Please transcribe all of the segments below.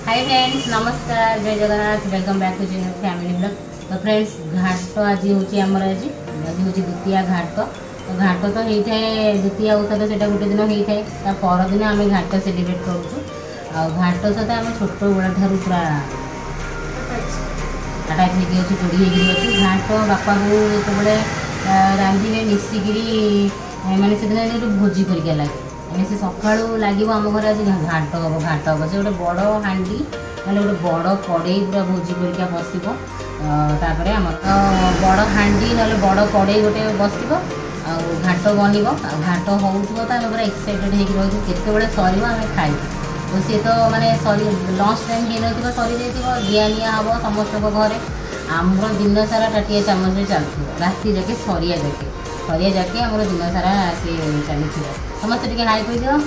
हाय friends, नमस्कार, जय Jagannath, welcome back to Jio family blog. तो फ्रेंड्स, घाट आज हूँ आमर आज हूँ द्वितीया घाट। तो घाट तो होता है द्वितीया ओषा, तो गोटे दिन होता है। ता परदिन आम घाट सेलिब्रेट करूँ। घाट सहित आम छोट बेला ठार पूरा अटाच होगी जोड़ी होगी। घाट बापा को जो रांधे मिसिकी मैंने से भोजी कर लगे से सका लगे आम घर आज घाट हम से गोटे बड़ हाँ ना गोटे बड़ कड़े पूरा भोजी कर बस आम तो बड़ हाँ ना बड़ कड़े गोटे बस घाट बन घाट हो तो आम पूरा एक्साइटेड हो केत सर आम खाई। तो सी तो मानने सरी लंच टाइम हो सरी जाइए दिया निया हम समस्त घर आम दिन सारा टाटिया चामच चलती राति जाके सरिया जाके आम दिन सारा सी चली समस्त टे हाई कह दियो।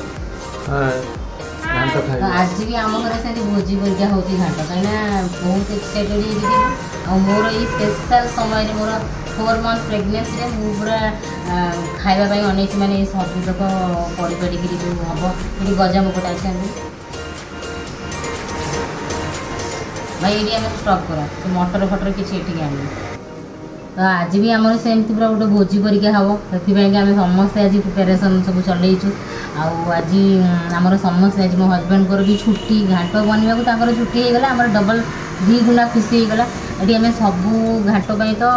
तो आज भी आम घर से भोजी परिका हो घाट कहीं बहुत एक्साइटेड हो मोर ये स्पेशल समय मोर 4 मंथ प्रेगनेंसी में पूरा खावाई अनेक मानने सब तक पड़ पड़ी जो हम ये गजामुकटा अच्छे भाई ये स्टॉप करा तो मटर फटर किसी आनी। तो आज भी आम सेमती पूरा गोटे भोजी परिका हम से आम समस्ते आज प्रिपेरेसन सब चलैचु। आज आमर समस्ते आज मो हजबैंड को भी छुट्टी घाट बनवा को छुट्टी होगला आम डबल 2 गुना खुशी होगला। ये आम सबू घाट पाई तो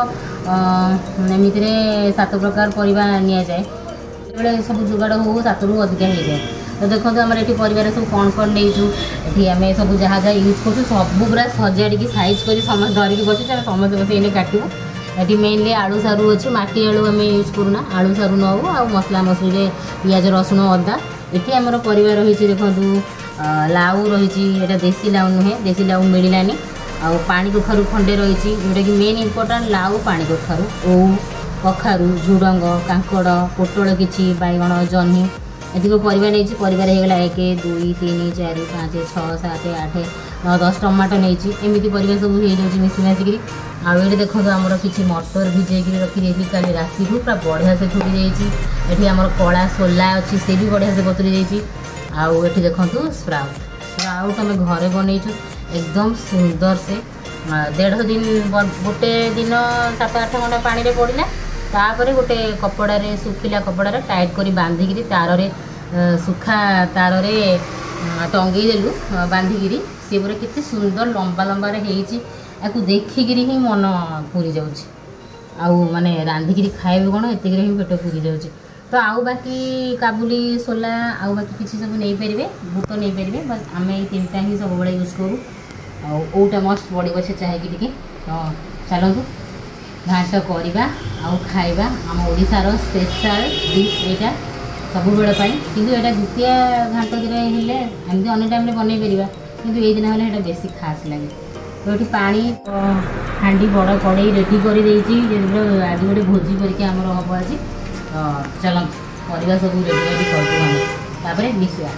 एमती 7 प्रकार परिवा नि जाए सब जुगाड़ हो 7 रु अधिका हो जाए। तो देखो आम ये परिवार सब कौन कौन नहीं ये आम सब जहाँ जहाँ यूज कर सब पूरा सजाड़ी साइज कर समस्त धरिकी बस समस्त बस ये काटू। ये मेनली आलू सारू अच्छी माटी आलू आम यूज करूना आलू सारू नौ आ मसला मसली पियाज रसुण अदा। ये आमर परिवा रही देखो लाउ रही देसी लाउ नुहे देसी लाउ मिललानी आ पानी कखारू खंडे रही जोटा कि मेन इम्पोर्टाट लाउ पानी कखारू ओ कखारू झुडंग कांकड़ पोटल किछि बैगण जह्नी एतिक परिवा नहीं परिवार होगा 1 2 3 4 5 6 7 8 9 10 टमाटो नहीं एमती परिवार सब हो जाऊँगी मिसी मसिक। आगे देखो आमर किसी मटर भिजेक रखी कल राति को पूरा बढ़िया से फुटी जाइए। आमर कला सोला अच्छी से भी बढ़िया से बतुरी जाइए। आठ देखो स्प्राउट आम घरे बनईचु एकदम सुंदर से 1.5 दिन गोटे दिन 7-8 घंटा पानी रे पड़ना तापर गोटे कपड़ा सुखिला कपड़ा टाइट कर बांधिकी तार सुखा तार टंगे देलु बांधिकी सी पूरा कितने सुंदर लंबा लंबा या देखिकी ही मन पूरी जाऊँ माने रांधिकी खाए कौन एतिक ही पेट पूरी जाऊँ। तो आउ बाकी काबुली सोला आउ बाकी किसी सब नहीं पारे बुट नहीं पारे बस आम ये 3टा ही सब बड़े यूज करूँ ओटा मस्त पड़ो से चाहिए टी। तो चलतु घाट करवा खाइबा आम ओडिशार स्पेशल डिश यहाँ सब बेले कि द्वितीय घाट दिन एमती अन्य टाइम बन पार कि ये दिन है बेसी खास लगे। तो ये पानी हाँ बड़ कड़े रेडी कर आज गोटे भोजी परिका आमर हम आज। तो चल परिवा सब रेडी कर मिसवा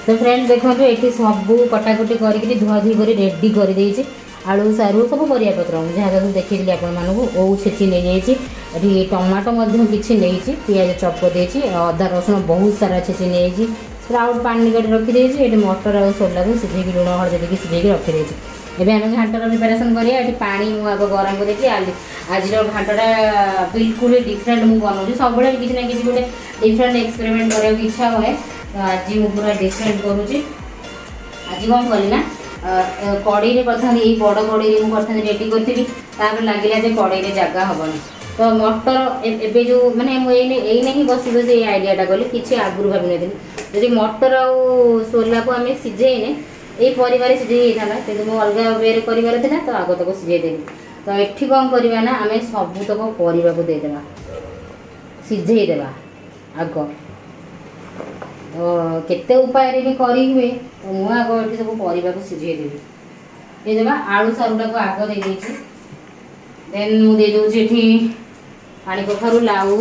तो फ्रेंड देखो ये सब कटाकटी करके धुआ धुई कर रेडी कर देइछि। आलू सारू सब परिया पत्र जहाँ सब देखी आपको ओ छेची नहीं जाइए टमाटो किसी नहीं पियाज चप कर अदा रसुण बहुत सारा छेची नहीं स्प्राउट पानी कर रखी ये मटर और सोला को सीझे लुण हल्दी देके सीझे रखी एवं आम घाटर प्रिपेरेसन करिए पानी मुझे गरम कर आज घाटा बिल्कुल डिफरेंट मुझे बनाऊँ सब किसी ना किसी गोटे डिफरेंट एक्सपेरिमेंट करने की इच्छा हुए। तो आज मुझे पूरा डिफरेंट करुँची। आज कौन करना कड़े प्रथम ये बड़ कड़े मुझे रेडी करी लगे कड़े जगह हेनी तो मटर एवं जो मैंने मुझे ही बस बस ये आइडियाटा कली किसी आगुरी भावी नी जी मटर सोला को आम सीझेने ये परिवार सीझे था कि मुझे अलग वे कर तो आग तक सीझेदेवी। तो ये कौन करवा ना आम सबूतक परिवा को देदेवा सीझेदेवा आग तो केते उपाय भी करी हुए तो मुझे आग ये सब परिवा को सीझेदेवी देदेवा आलू सारूटा को आग दे देछि देन मुझे देदे पानी कखारू लाऊ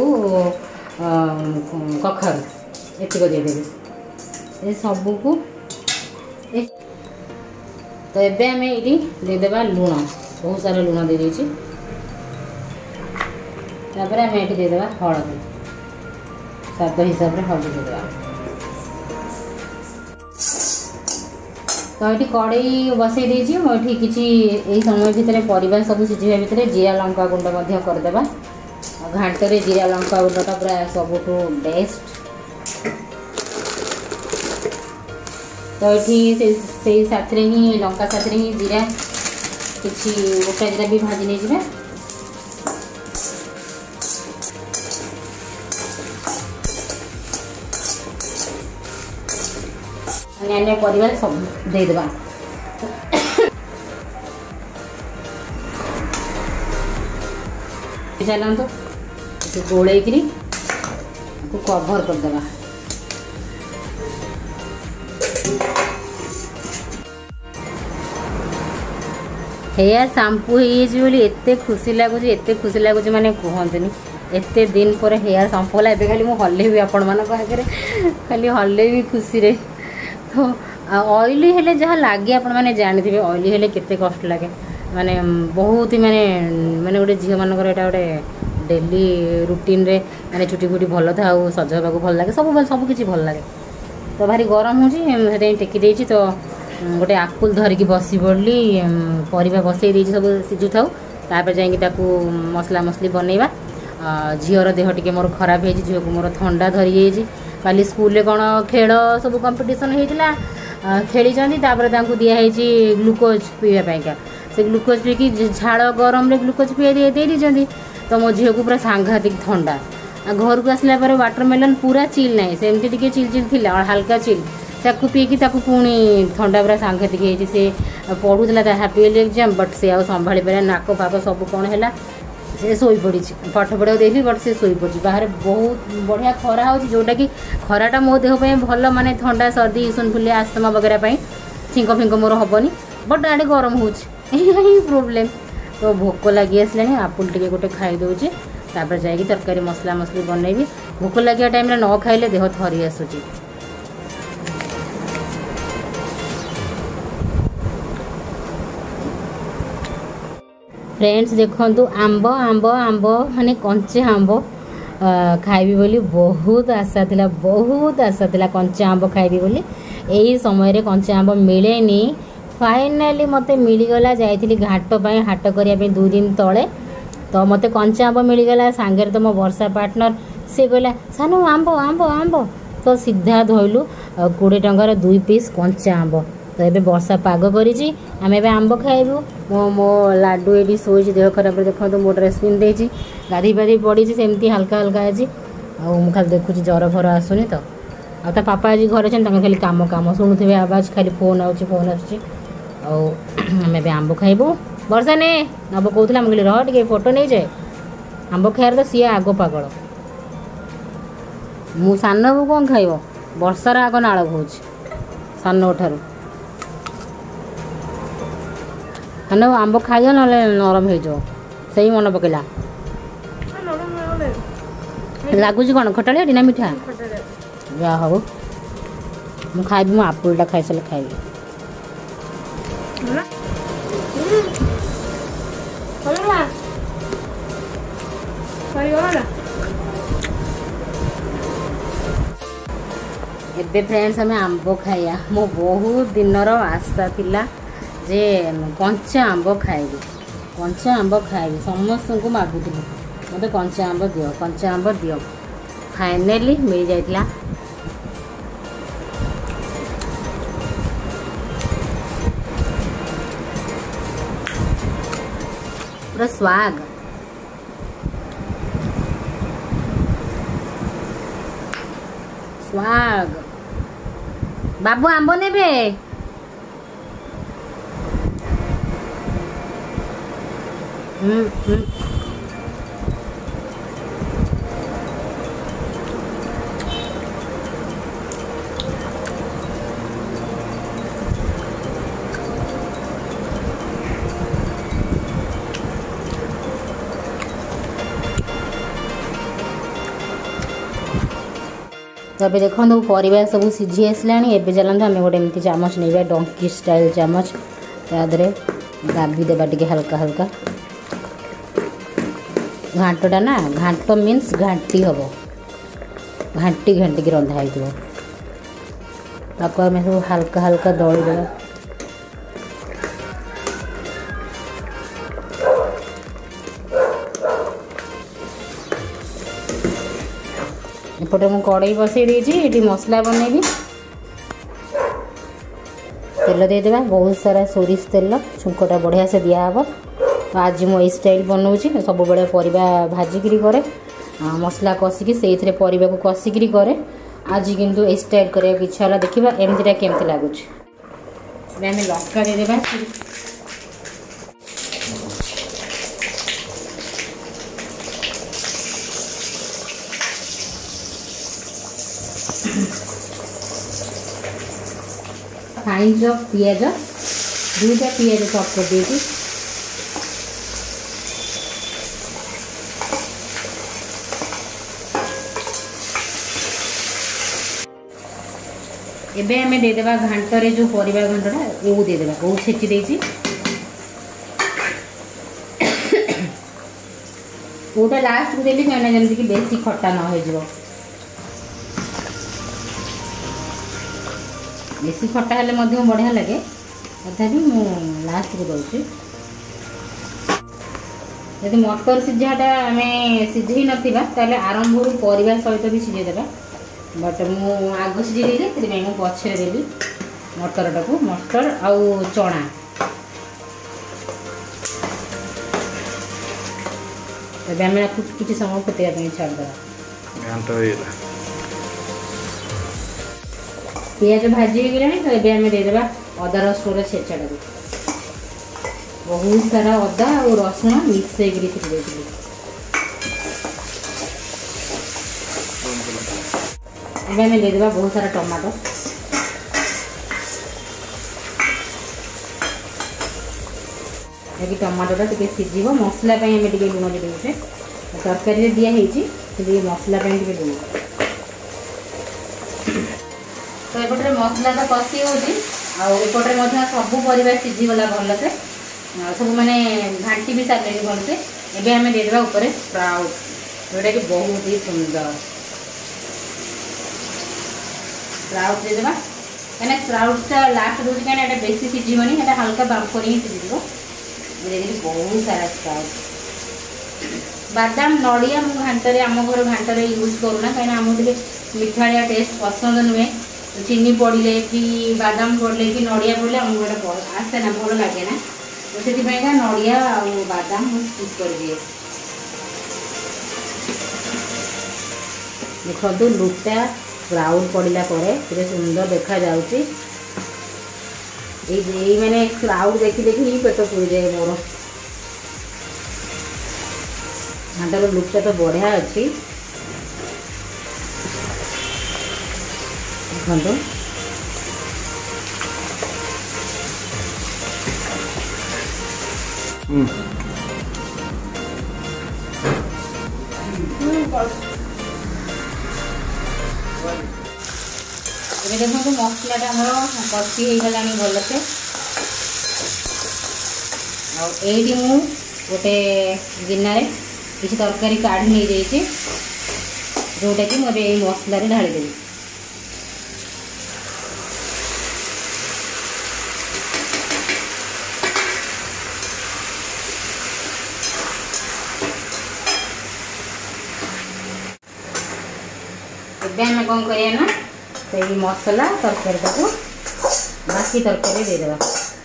कखारू एतिक देदेवी ये सबको। तो एबे आम ये देदेवा लुण बहुत सारा लुण दे देछि तापर आम ये देदेवा हलदी स्वाद हिसाब से हलदी देदेवा। तो ये कड़ई बसई देछि मुझे किसी यही समय भितर परिवार सब सीझा भितर जीरा लंका गुंड करदेवा घाटे जीरा लंका गुंडा पूरा सबुठ बेस्ट। तो ये साथ ही लंका साथ ही जीरा किसी गोटा जीरा भी भाजी नहीं जाए अन्य परिवार सब देदेवा। चलते गोल कभर करदेवा। हेयर शैम्पू होते खुशी लगुच एत खुशी लगुच माने कहतनी एत दिन पर हेयर शैम्पू है एवं खाली मुझे हल्ले आपण मान आगे खाली हल्ले भी खुशी रे। तो ऑयली हेले जहाँ लगे आपण मैंने जानते ऑयली हेले केते कष्ट लगे माने बहुत ही माने माने गोटे झील मानकर यहाँ गोटे डेली रुटीन रे माने चुटी फुटी भल था सज होगा भल लगे सब किसी भल लगे। तो भारी गरम हो टेकी देती तो गोटे आकुल धरिकी बसी पड़ली परिवा बसई सब सीझु था तापर जा मसला मसली बनइबा। झीर देह टी मोर खराब हो झील को मोर थंडा धरी जाइए काली स्कूल रे कौन खेल सब कंपिटिशन होता खेली दिखाई ग्लूकोज पीवाईका से ग्लूकोज पीकी झाड़ गरम रे ग्लूकोज पी दे तो मो झील को पूरा सांघातिक थंडा घर को आसला वाटरमेलन पूरा चिल ना सेमती टी चिल चिल थी हल्का चिल ताकू पीकी पुणी थंडा पूरा सांघातिक होती से पढ़ुला हापी एग्जाम बट से आउ संभाली पारे नाक फाक सब कौन है से शोई पड़ी पाठ पढ़ा देवी बट से शोई पड़ी बाहर बहुत बढ़िया खरा हो जोटा कि खराटा मो देह भल माने ठंडा सर्दी इसनफुलिया आस्थमा वगैरह छिंक फिंक मोर हेनी बट आड़े गरम हो प्रोब्लेम। तो भोक लगी आसला आपुल टे गोटे खाई दूचे तापर जाकि तरकारी मसला मसली बनैबी भोक लगे टाइम न खाइले देह थरी आसूची। फ्रेंड्स देखो आंब आंब आंब माने कंचे आंब खाइबी बोली बहुत आशा थिला कंचे आंब खाइबी बोली यही समय रे कंचे आंब मिलेनी फाइनाली मते मिलगला जाइथिली घाट पे हाट करिया 2 दिन तले तो मते कंचे आंब मिलगला सांगे तो मो वर्षा पार्टनर से कहला सानो आंब आंब आंब तो सीधा धोइलु 20 टंकार 2 पीस कंचे आंब। तो ये वर्षा पाग करी आम ए आंब खाइबू मो लाडू ये शोची देह खराब देखो तो मो ड्रेस पिंधे गाधी पाधी पड़ी सेमती हल्का हल्का आज खाली देखुची जर फर आसुनी तो आ पापा आज घर अच्छे खाली काम काम शुणुवे आवाज खाली फोन आन आम ए आंब खाइबू वर्षा ने नब कहला मुझे रह टे फोटो नहीं जाए आंब खाइबार तो सी आग पागल मु सान बो कौन खाइब वर्षार आग नाड़ हो सान ठार हाँ आंब खाई ना नरम हो से मन पकड़ा लगुच कौन खटाड़िया ना मिठा जा हो ମୁଁ ଖାଇବି ମୁଁ ଆପୁଲଟା ଖାଇସାରିଲେ ଖାଇବି। ଏବେ फ्रेंड्स आम आंब खाइया मो बहुत दिनर आशा थिला जे कंचा आंब खाइबी समस्त को मागुली मत कंचा आंब दियो फाइनली मिल जाइला। पूरा स्वाग बाबू आंब नेबे तो अभी देखो परिवार सब सीझी आसला। एवं चलते आम गोटे एमती चामच नहीं डंकी स्टाइल चामच तादे दाबी देवा टे हल्का हल्का घाटटा ना घाट मीन्स घाटी हम घाटी घाटी रंधा होता आम सब हल्का हल्का दली देवा। एपटे मु कड़ई बसई देती मसला बनैबी तेल देदेबा बहुत सारा सोरिष तेल छुंकटा बढ़िया से दिहब। तो आज मुझे स्टाइल बनाऊँगी सब बड़े परिबा भाजिकी करे मसला कषिकी से परिबा को कषिकी करे। आज किंतु ए स्टाइल करने की इच्छा है देखा एमतीटा केमती लगुच। आम लंका देदेबा फाइन ऑफ पियाज दुईटा पियाज चॉप कर देती एबे हमें देदेबा घांटरे जो परिबा घांटटा ओ देदेबा ओ छेची देची ओटा लास्ट को देली कहना जल्दी कि बेसी खट्टा न हो जिवो। बेसी खट्टा हेले मध्य बढ़िया लगे तथापि मु लास्ट को दूसरी। यदि मटर सीझाटा आम सीझे ना आरंभ परिवार सहित भी सीझेदेवा बट मु आग सीझे देली मु पछरे देली मटरटा को मटर आउ चना तबे आम किसी समय फुटाई छाड़देवा। पियाज भाजी हो गलानी तो ये आम देदेबा अदा रसुण छेचाटा बहुत सारा अदा और रसुण मिक्स होती आम देदेबा बहुत सारा टमाटो ये टमाटोटा टे सीझ मसला आम लुण देते तरकारी दिखाई मसला लुण तो एपटे मसला तो कषि होपटे सब परिवार सीझीगला भलसे सब मैंने घाटी भी सारे भलसे। एवं आम देदेबा ऊपर स्प्राउट जोटा कि बहुत ही सुंदर स्प्राउट देदेबा कहीं स्प्राउटा लास्ट दूसरी कहीं बेसी सीझीबनी हल्का बाम्फ कर सीझी बहुत सारा स्प्राउट बादाम नड़िया मु घाटे आम घर घाटे यूज करूना कहीं आमको मिठाड़िया टेस्ट पसंद नुहे चीनी पड़े कि बादाम पड़े कि नड़िया पड़े आमको आसे ना भल लगे ना तो से नड़िया और बादाम स्किप कर दिए। देखो लुटा स्प्राउट पड़ा पर सुंदर देखा जाऊँगी मैंने स्प्राउट देखी देखी ही पेट पूरी जाए मोर घाटार लुकटा तो बढ़िया अच्छी देखो ଏବେ ଦେଖନ୍ତୁ ମସଲାଟା ଆମର କଷି ହେଇଗଲାଣି ଭଲସେ। ଆଉ ଏଇଠି ମୁଁ ଗୋଟେ ଗିନାରେ କିଛି ତରକାରୀ କାଢ଼ି ନେଇଯାଇଛି, ଯେଉଁଟାକି ମୁଁ ଏବେ ଏଇ ମସଲାରେ ଢାଳିଦେବି। ଏବେ ଆମେ କ'ଣ କରିବା ନା ସେଇ ମସଲା ତରକାରୀଟାକୁ ବାକି ତରକାରୀ ଦେଇଦେବା।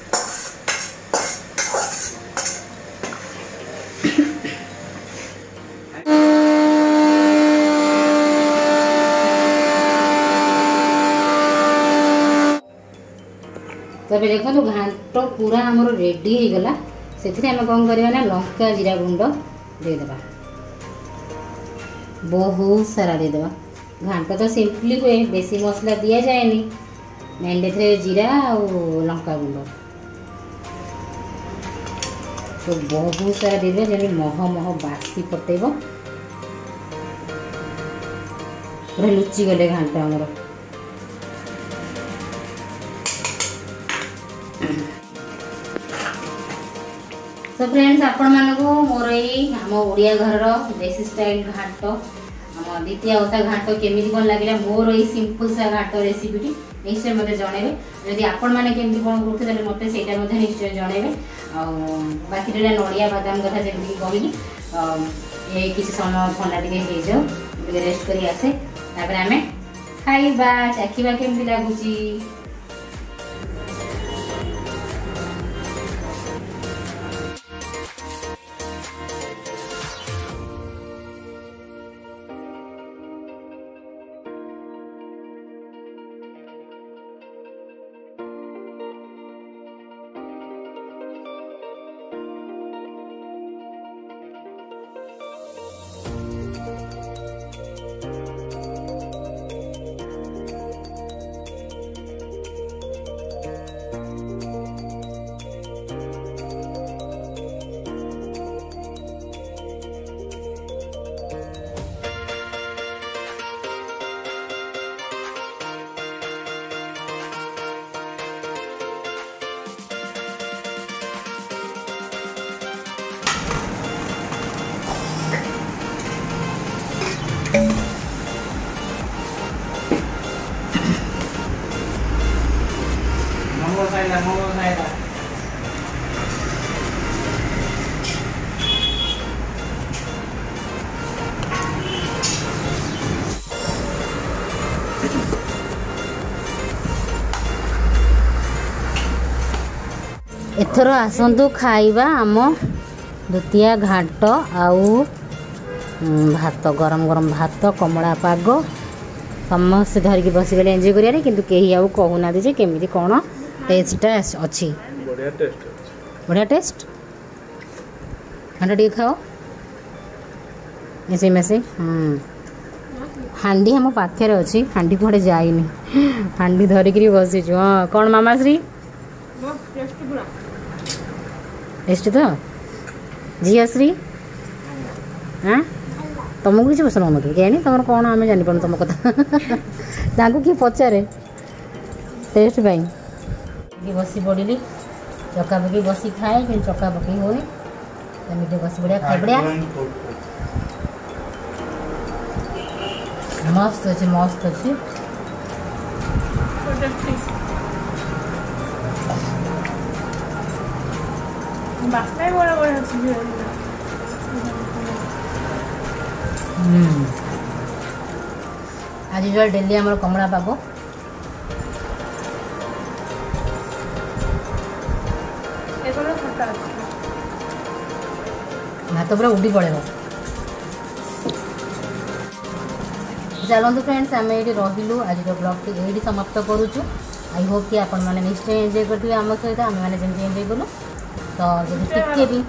तबे देखो घाट पूरा आमर रेडी हो गला। से आम कौन करवा ना लंका जीरा गुंड देदेबा, बहुत सारा देदेबा। घाट तो सिंपली हुए, बेसी मसला दिया जाएनी, मेन जीरा और लंका गुंड तो बहुत सारा देदेबा, जमी मह मह बासी पटेब पूरा लुचि गले घाट आमर। तो फ्रेंड्स आपण मानक मोर आम ओडिया घर देसी स्टाइल घाट आम द्वितीय ओषा घाट केमी कौन लगे मोर ये सिंपल सा घाट रेसिपी निश्चय मत जनइबे। जदि आपण मैंने केमी कौन करते मत से निश्चय जनइबे। बाकी रहा नड़िया बादाम कथा जमी कहली ये किसी समय थंडा टे जाओ रेस्ट कर आसे आम खाइबा चाखा केमती लगुच। एथर आसतु खाइबा आम द्वितीय घाट आउ भात गरम गरम भात कमला पाग समस्त धरिकी बसीगले एंजॉय करिया किंतु केही आउ कहूना जे केमिति कोन टेस्ट अच्छी। बढ़िया टेस्ट हांडा टी खाओ ऐसे में से। हांडी हम पाखे अच्छी, हांडी कड़े जाइनी, हांडी धरिकी बसीचु। हाँ कौन मामा श्री टेस्ट तो झीश्री हाँ तुमको किसी पसंद हो कहनी तुम कौन आम जापर तुम कथा किए पचारे टेस्ट पाई बसी पड़ी चका पकई बसी खाए कि चका पकई हो बसी बढ़िया खाई बढ़िया मस्त अच्छे मस्त अच्छे। आज यूजुअल डेली आम कमला पाग भात पूरा उड़ी पड़ेगा। चलतु फ्रेंड्स आम ये रही आज ब्लॉग टी ये समाप्त करुचु। आई होप कि आपण मैंने निश्चय एंजॉय करते आम सहित आम मैंने जमी एंजॉय कलु। तो टिके भी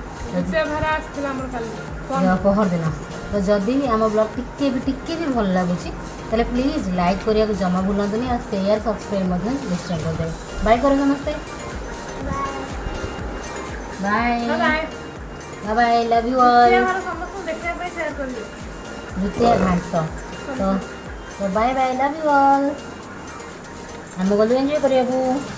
पहर दिन तो जदि आम ब्लॉग टिके भी भल लगुच ताले प्लीज लाइक करिया जमा भूलतुनि और शेयर सब्सक्राइब निश्चय करदे। बाय करो नमस्ते bye bye bye love you all. द्वितीय घाट तो bye bye love you all. आम गलु एंजॉय करने।